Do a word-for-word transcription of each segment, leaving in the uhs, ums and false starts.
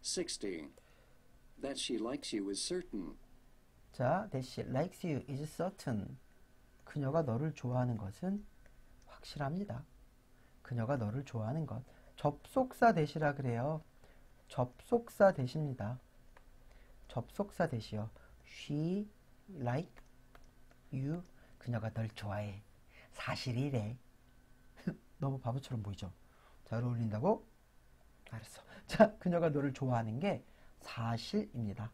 sixty. That she likes you is certain. 자, that she likes you is certain. 그녀가 너를 좋아하는 것은 확실합니다. 그녀가 너를 좋아하는 것. 접속사 대시라 그래요. 접속사 대시입니다. 접속사 대시요. She like you. 그녀가 널 좋아해. 사실이래. 너무 바보처럼 보이죠? 잘 어울린다고? 알았어. 자, 그녀가 너를 좋아하는 게 사실입니다.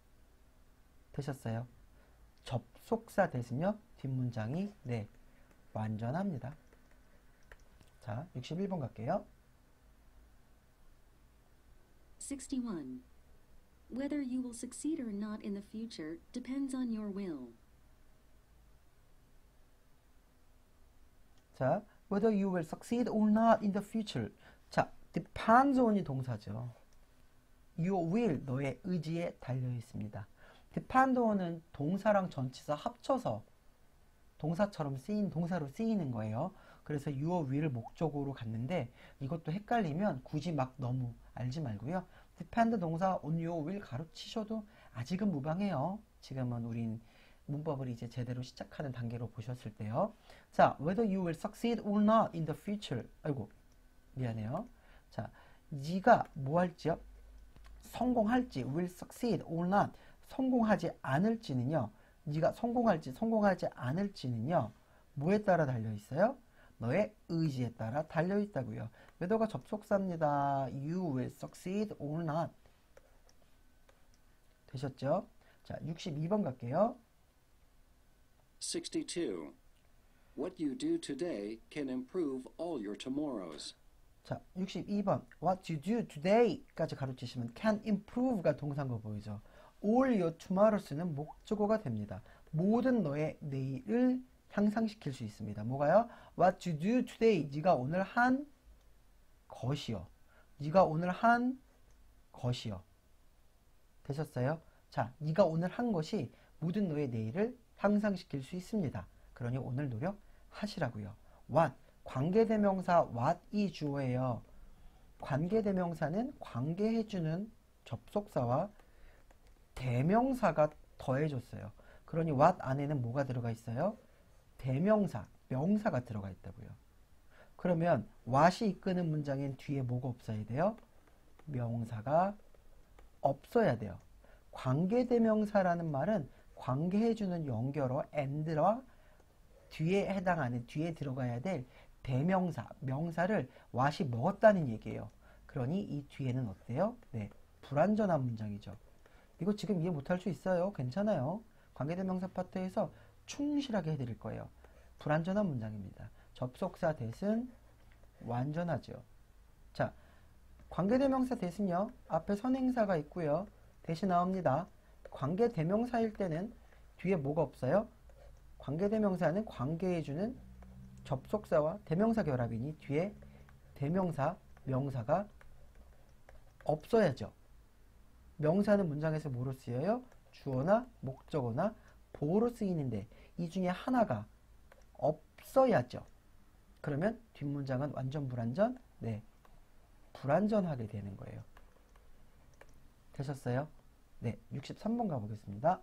되셨어요? 접속사 됐으며 뒷문장이 네, 완전합니다. 자, 육십일 번 갈게요. sixty-one. Whether you will succeed or not in the future depends on your will. 자, whether you will succeed or not in the future. 자, depends on이 동사죠. Your will, 너의 의지에 달려 있습니다. depend on은 동사랑 전치사 합쳐서 동사처럼 쓰인 동사로 쓰이는 거예요. 그래서 your will을 목적어로 갔는데 이것도 헷갈리면 굳이 막 너무 알지 말고요. depend 동사 on your will 가로치셔도 아직은 무방해요. 지금은 우린 문법을 이제 제대로 시작하는 단계로 보셨을 때요. 자, whether you will succeed or not in the future. 아이고, 미안해요. 자, 네가 뭐 할지요? 성공할지, will succeed or not. 성공하지 않을지는요. 네가 성공할지, 성공하지 않을지는요. 뭐에 따라 달려 있어요? 너의 의지에 따라 달려 있다고요. whether가 접속사입니다. You will succeed or not. 되셨죠? 자, 육십이 번 갈게요. sixty-two. What you do today can improve all your tomorrows. 자, 육십이 번. What you do today까지 가로치시면 can improve가 동사인 거 보이죠? all your tomorrows는 목적어가 됩니다. 모든 너의 내일을 향상시킬 수 있습니다. 뭐가요? What you do today. 네가 오늘 한 것이요. 네가 오늘 한 것이요. 되셨어요? 자, 네가 오늘 한 것이 모든 너의 내일을 향상시킬 수 있습니다. 그러니 오늘 노력하시라고요. What, 관계대명사 what이 주어예요. 관계대명사는 관계해주는 접속사와 대명사가 더해줬어요. 그러니 what 안에는 뭐가 들어가 있어요? 대명사, 명사가 들어가 있다고요. 그러면 what이 이끄는 문장엔 뒤에 뭐가 없어야 돼요? 명사가 없어야 돼요. 관계대명사라는 말은 관계해주는 연결어 and와 뒤에 해당하는, 뒤에 들어가야 될 대명사, 명사를 what이 먹었다는 얘기예요. 그러니 이 뒤에는 어때요? 네, 불완전한 문장이죠. 이거 지금 이해 못할 수 있어요. 괜찮아요. 관계대명사 파트에서 충실하게 해드릴 거예요. 불완전한 문장입니다. 접속사 대신 완전하죠. 자, 관계대명사 대신요. 앞에 선행사가 있고요. 대신 나옵니다. 관계대명사일 때는 뒤에 뭐가 없어요? 관계대명사는 관계해주는 접속사와 대명사 결합이니 뒤에 대명사, 명사가 없어야죠. 명사는 문장에서 뭐로 쓰여요? 주어나 목적어나 보어로 쓰이는데 이 중에 하나가 없어야죠. 그러면 뒷문장은 완전 불완전? 네, 불완전하게 되는 거예요. 되셨어요? 네, 육십삼 번 가보겠습니다.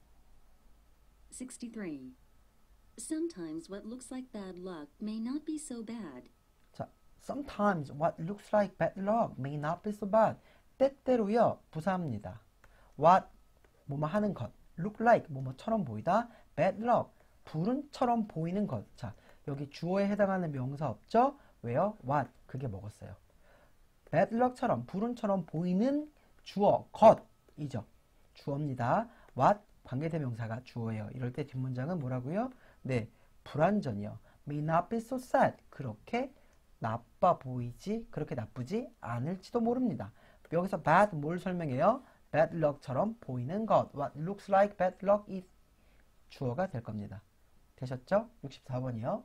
sixty-three. Sometimes what looks like bad luck may not be so bad. 자, sometimes what looks like bad luck may not be so bad. 때때로요, 부사입니다. what, 뭐뭐 하는 것. look like, 뭐뭐처럼 보이다. bad luck, 불운처럼 보이는 것. 자, 여기 주어에 해당하는 명사 없죠? 왜요? what, 그게 먹었어요. bad luck처럼, 불운처럼 보이는 주어, 것이죠. 주어입니다. what, 관계대명사가 주어예요. 이럴 때 뒷문장은 뭐라고요? 네, 불완전이요. may not be so sad. 그렇게 나빠 보이지, 그렇게 나쁘지 않을지도 모릅니다. 여기서 bad 뭘 설명해요? bad luck처럼 보이는 것. What looks like bad luck is 주어가 될 겁니다. 되셨죠? 육십사 번이요.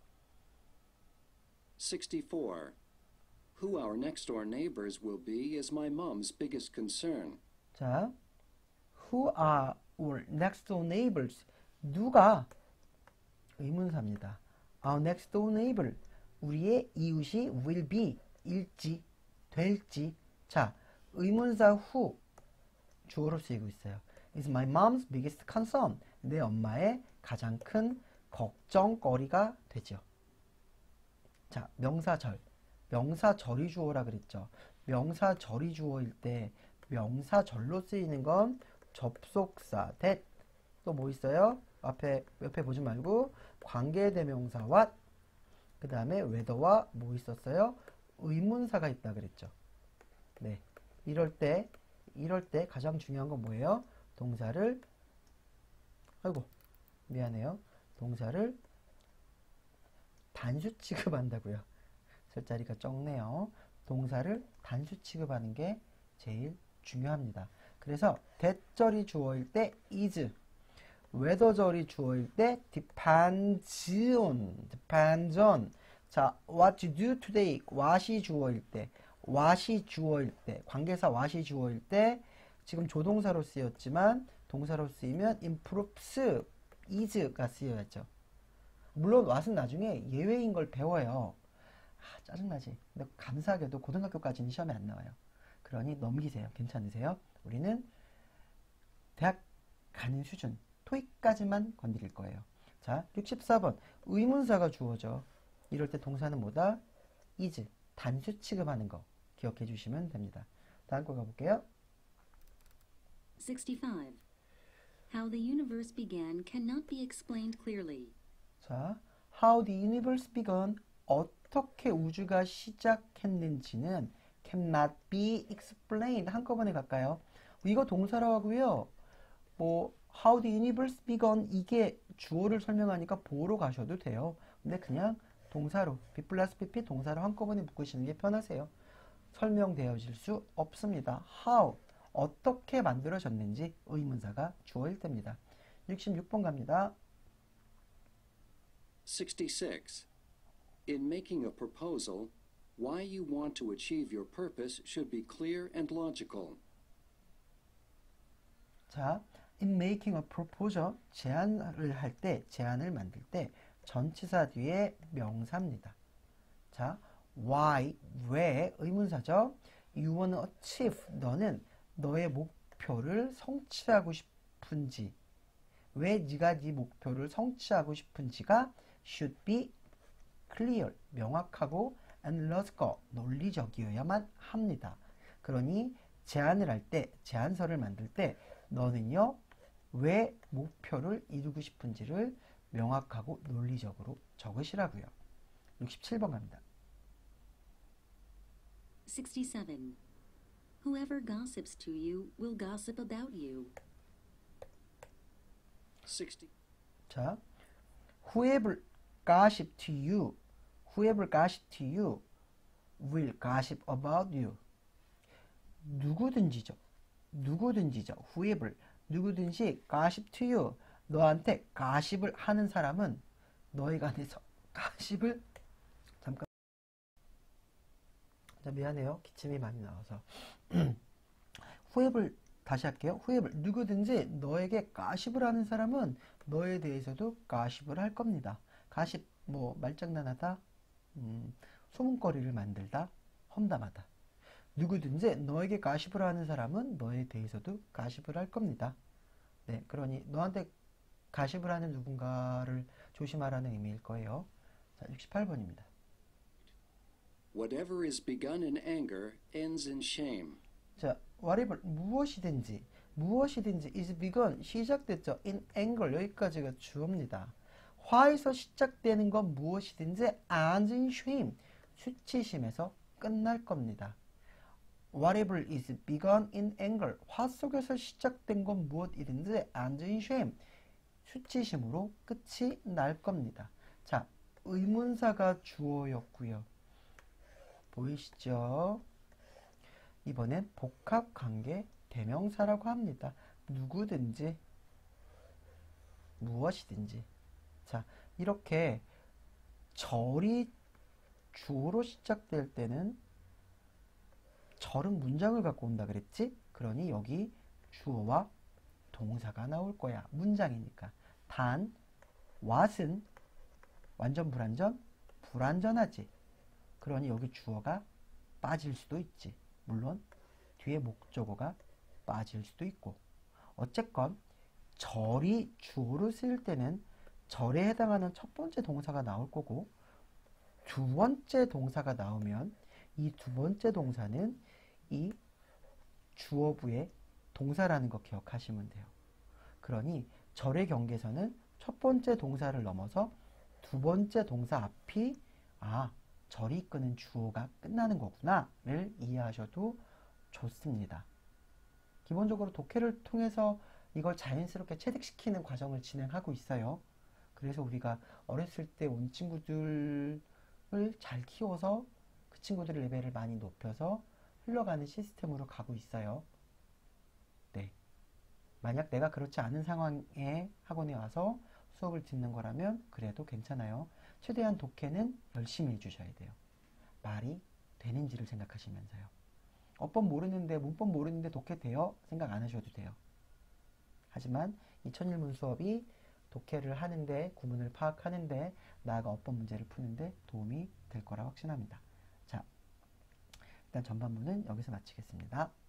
sixty-four. Who our next door neighbors will be is my mom's biggest concern. 자, who are our next door neighbors? 누가 의문사입니다. Our next door neighbor, 우리의 이웃이 will be, 일지, 될지. 자, 의문사 후 주어로 쓰이고 있어요. Is my mom's biggest concern. 내 엄마의 가장 큰 걱정거리가 되죠. 자, 명사절. 명사절이 주어라 그랬죠. 명사절이 주어일 때 명사절로 쓰이는 건 접속사 that. 또 뭐 있어요? 앞에 옆에 보지 말고 관계대명사 what. 그 다음에 whether와 뭐 있었어요? 의문사가 있다 그랬죠. 네, 이럴 때 이럴 때 가장 중요한 건 뭐예요? 동사를 아이고 미안해요. 동사를 단수 취급한다고요. 설자리가 적네요. 동사를 단수 취급하는 게 제일 중요합니다. 그래서 대절이 주어일 때 is, 웨더절이 주어일 때 depends on, depends on. 자, what you do today, what이 주어일 때, what이 주어일 때, 관계사 what이 주어일 때, 지금 조동사로 쓰였지만 동사로 쓰이면 improves, is가 쓰여야죠. 물론 what은 나중에 예외인 걸 배워요. 아, 짜증나지. 근데 감사하게도 고등학교까지는 시험에 안 나와요. 그러니 넘기세요. 괜찮으세요? 우리는 대학 가는 수준, 토익까지만 건드릴 거예요. 자, 육십사 번. 의문사가 주어져. 이럴 때 동사는 뭐다? is, 단수 취급하는 거 기억해 주시면 됩니다. 다음 거 가볼게요. sixty-five. How the universe began cannot be explained clearly. 자, how the universe began, 어떻게 우주가 시작했는지는 cannot be explained. 한꺼번에 갈까요? 이거 동사라고 하고요. 뭐 how the universe began 이게 주어를 설명하니까 보러 가셔도 돼요. 근데 그냥 동사로 be 플러스 pp 동사로 한꺼번에 묶으시는 게 편하세요. 설명되어질 수 없습니다. how 어떻게 만들어졌는지 의문사가 주어일 때입니다. 육십육 번 갑니다. sixty-six. In making a proposal, why you want to achieve your purpose should be clear and logical. 자, in making a proposal, 제안을 할 때, 제안을 만들 때 전치사 뒤에 명사입니다. 자, why, 왜 의문사죠. You want to achieve, 너는 너의 목표를 성취하고 싶은지, 왜 네가 네 목표를 성취하고 싶은지가 should be clear, 명확하고 and logical, 논리적이어야만 합니다. 그러니 제안을 할 때, 제안서를 만들 때 너는요, 왜 목표를 이루고 싶은지를 명확하고 논리적으로 적으시라고요. 육십칠 번 갑니다. sixty-seven. Whoever gossips to you will gossip about you. sixty. 자, whoever gossip to you, whoever gossip to you will gossip about you. 누구든지죠. 누구든지죠. whoever, 누구든지 gossip to you, 너한테 가십을 하는 사람은 너에 관해서 가십을 잠깐 자, 미안해요. 기침이 많이 나와서 whoever 다시 할게요. whoever, 누구든지 너에게 가십을 하는 사람은 너에 대해서도 가십을 할 겁니다. 가십, 뭐 말장난하다, 음, 소문거리를 만들다, 험담하다. 누구든지 너에게 가십을 하는 사람은 너에 대해서도 가십을 할 겁니다. 네, 그러니 너한테 가십을 하는 누군가를 조심하라는 의미일 거예요. 자, 육십팔 번입니다. Whatever is begun in anger ends in shame. 자, whatever, 무엇이든지, 무엇이든지 is begun, 시작됐죠. in anger, 여기까지가 주어입니다. 화에서 시작되는 건 무엇이든지 ends in shame, 수치심에서 끝날 겁니다. Whatever is begun in anger, 화 속에서 시작된 건 무엇이든지 ends in shame, 수치심으로 끝이 날 겁니다. 자, 의문사가 주어였고요. 보이시죠? 이번엔 복합관계 대명사라고 합니다. 누구든지, 무엇이든지. 자, 이렇게 절이 주어로 시작될 때는 절은 문장을 갖고 온다 그랬지? 그러니 여기 주어와 동사가 나올 거야. 문장이니까. 단, what은 완전 불완전? 불완전하지. 그러니 여기 주어가 빠질 수도 있지. 물론 뒤에 목적어가 빠질 수도 있고, 어쨌건 절이 주어로 쓰일 때는 절에 해당하는 첫 번째 동사가 나올 거고, 두 번째 동사가 나오면 이 두 번째 동사는 이 주어부의 동사라는 거 기억하시면 돼요. 그러니 절의 경계에서는 첫 번째 동사를 넘어서 두 번째 동사 앞이 아, 절이 이끄는 주어가 끝나는 거구나를 이해하셔도 좋습니다. 기본적으로 독해를 통해서 이걸 자연스럽게 체득시키는 과정을 진행하고 있어요. 그래서 우리가 어렸을 때 온 친구들을 잘 키워서 그 친구들의 레벨을 많이 높여서 흘러가는 시스템으로 가고 있어요. 네. 만약 내가 그렇지 않은 상황에 학원에 와서 수업을 듣는 거라면 그래도 괜찮아요. 최대한 독해는 열심히 해주셔야 돼요. 말이 되는지를 생각하시면서요. 어법 모르는데, 문법 모르는데 독해 돼요? 생각 안 하셔도 돼요. 하지만 이 천일문 수업이 독해를 하는데, 구문을 파악하는데, 나아가 어법 문제를 푸는데 도움이 될 거라 확신합니다. 자, 일단 전반부는 여기서 마치겠습니다.